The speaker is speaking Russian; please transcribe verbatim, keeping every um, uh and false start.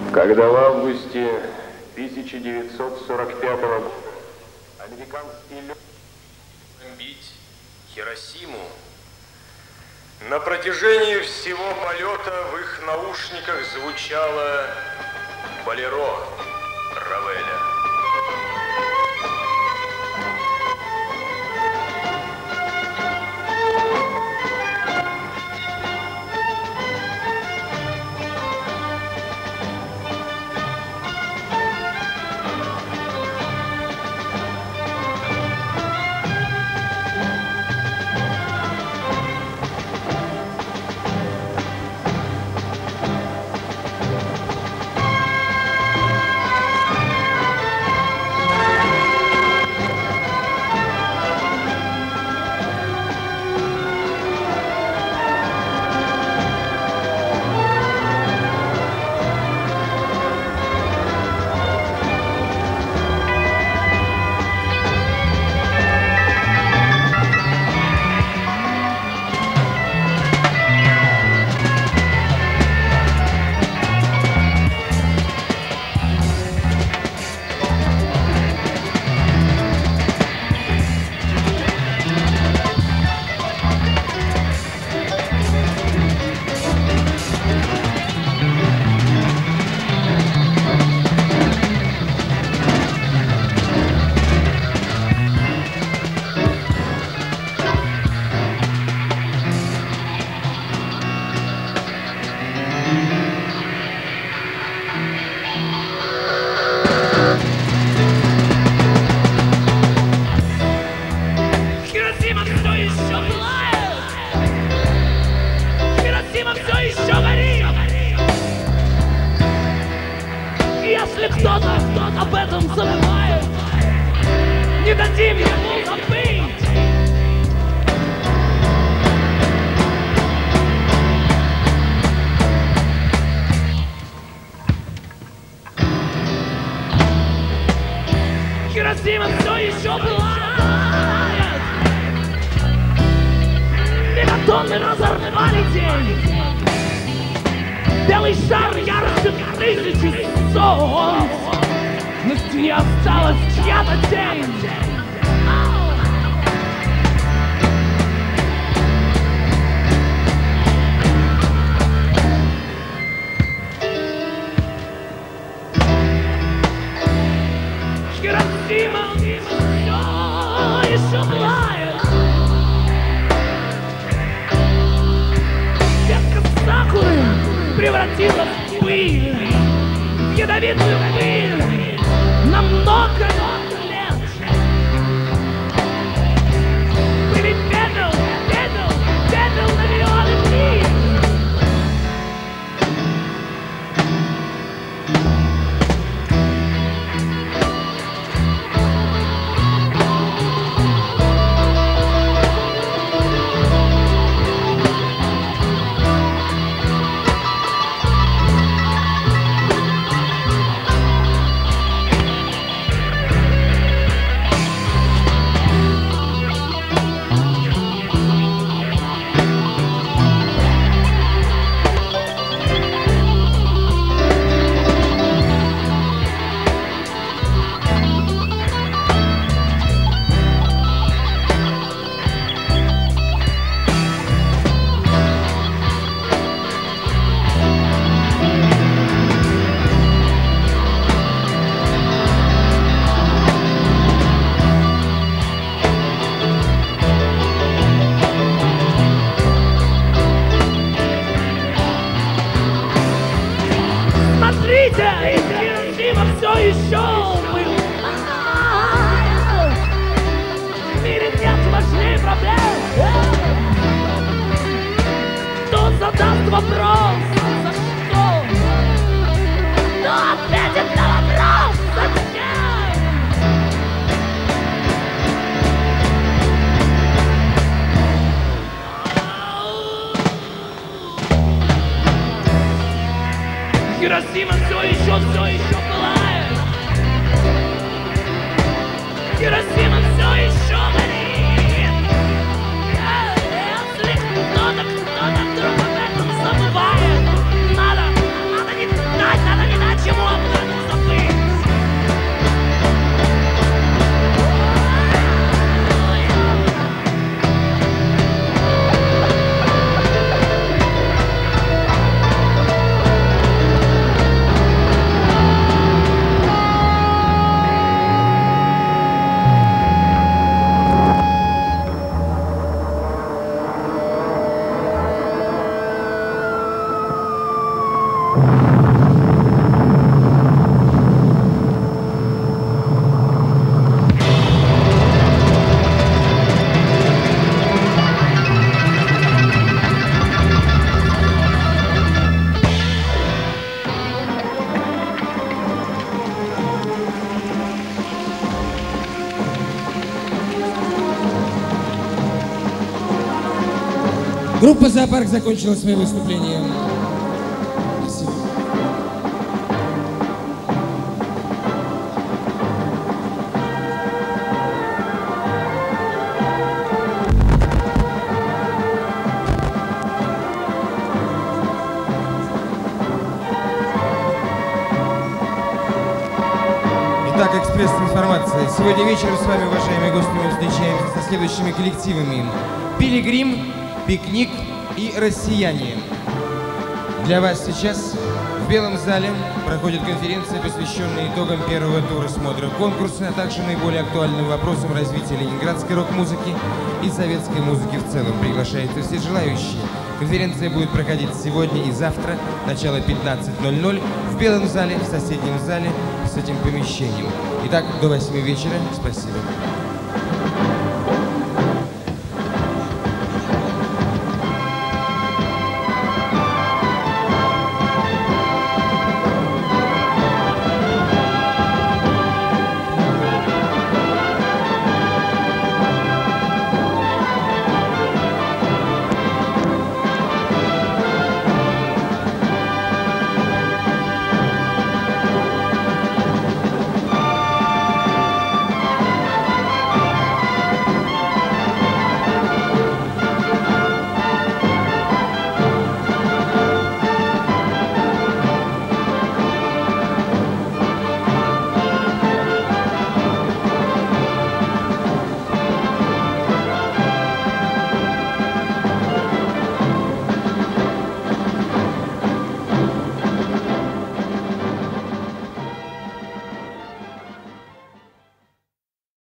Когда в августе тысяча девятьсот сорок пятого года американские летчики бомбить Хиросиму, на протяжении всего полета в их наушниках звучало «Болеро» Равеля. Хиросима все еще, все еще пылает. Хиросима все еще горит. Если кто-то, кто-то вдруг об этом забывает, надо, надо не дать, надо не дать Группа «Зоопарк» закончила свои выступления. Спасибо. Итак, экспресс-информация. Сегодня вечером с вами, уважаемые гости, мы встречаемся со следующими коллективами: «Пилигрим», «Пикник» и «Россияне». Для вас сейчас в Белом зале проходит конференция, посвященная итогам первого тура смотра конкурса, а также наиболее актуальным вопросам развития ленинградской рок-музыки и советской музыки в целом. Приглашаются все желающие. Конференция будет проходить сегодня и завтра, начало пятнадцать ноль ноль, в Белом зале, в соседнем зале с этим помещением. Итак, до восьми вечера. Спасибо.